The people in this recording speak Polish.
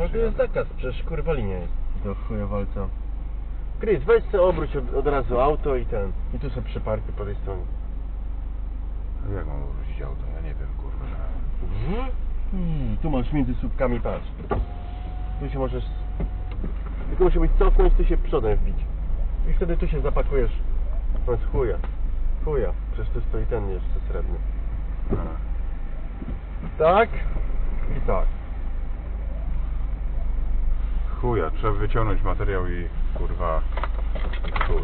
No to jest zakaz, przecież kurwa linia jest. Do chuja walca. Chris, weź sobie obróć od razu auto i ten. I tu sobie przyparkuj po tej stronie. Jak mam wrócić auto? Ja nie wiem, kurwa. Tu masz między słupkami, patrz. Tu się możesz... Tylko musi być cofnąć, tu się przodem wbić. I wtedy tu się zapakujesz. No jest chuja. Chuja. Przecież tu stoi ten jeszcze srebrny. Tak i tak. Chuja, trzeba wyciągnąć materiał i kurwa chuj.